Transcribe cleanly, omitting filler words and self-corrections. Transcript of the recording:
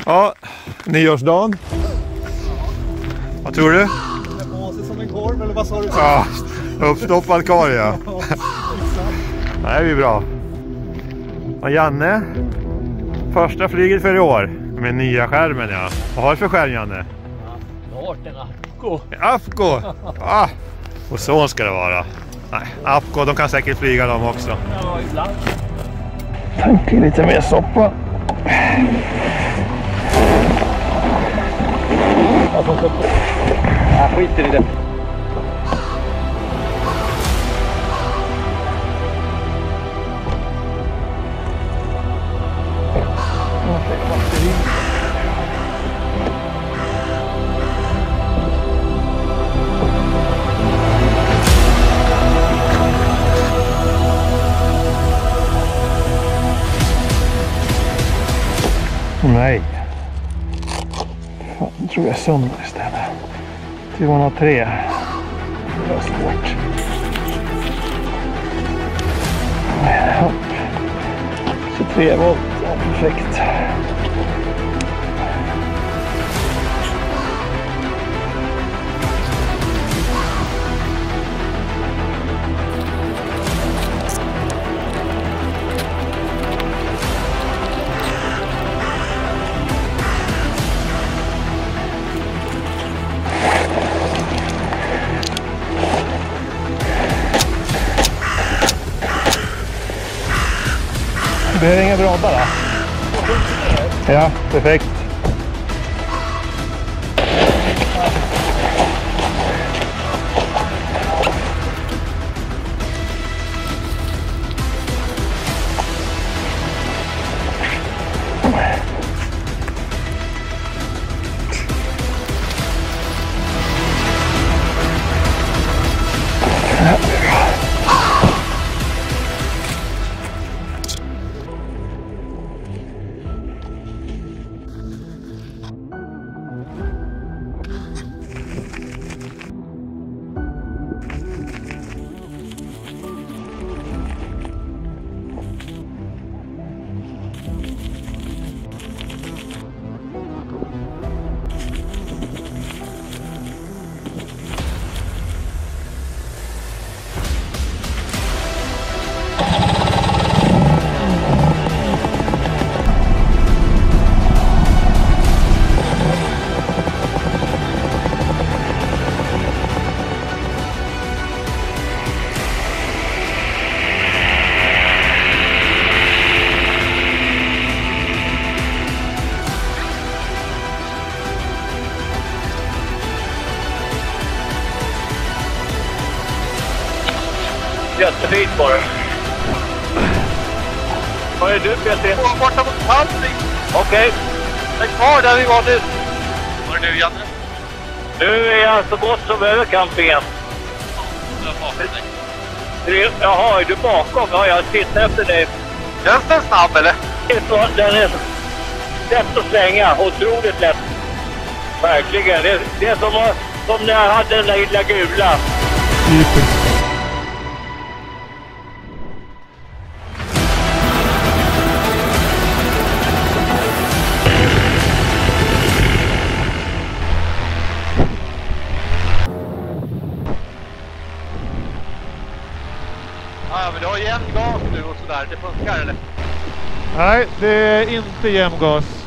Ja, nyårsdagen. Vad tror du? Det blåser som en korv, eller vad sa du? Ja, uppstoppad korv, ja. Det här är ju bra. Och Janne, första flyget för i år. Med nya skärmen, ja. Vad har du för skärm, Janne? Jag har en Apco. Apco! Ah, och så ska det vara. Nej, Apco, de kan säkert flyga dem också. Ja, ibland. Tanka lite mer soppa. Jag skiter i det. Nej. Fan, jag tror jag somnar istället. 203. Det var svårt. Ja. 23 volt. Ja, perfekt. Du behöver inga broddar då? Ja, perfekt. Jättefint bara. Vad är du, Peter? Borta mot Palmvik. Okej. Men kvar där vi var nu. Var är du, Janne? Nu är jag så gott som över campingen. Du har bakom dig. Jaha, är du bakom? Ja, jag tittar efter dig. Känns den snabb, eller? Den är lätt att svänga. Otroligt lätt. Verkligen. Det är som när jag hade den där lilla gula. Ja, men du har jämn gas nu och sådär. Det funkar, eller? Nej, det är inte jämngas.